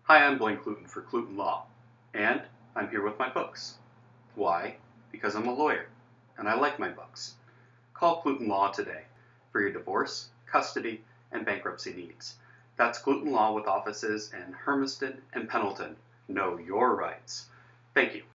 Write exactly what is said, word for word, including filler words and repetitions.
Hi, I'm Blaine Clooten for Clooten Law, and I'm here with my books. Why? Because I'm a lawyer, and I like my books. Call Clooten Law today for your divorce, custody, and bankruptcy needs. That's Clooten Law with offices in Hermiston and Pendleton. Know your rights. Thank you.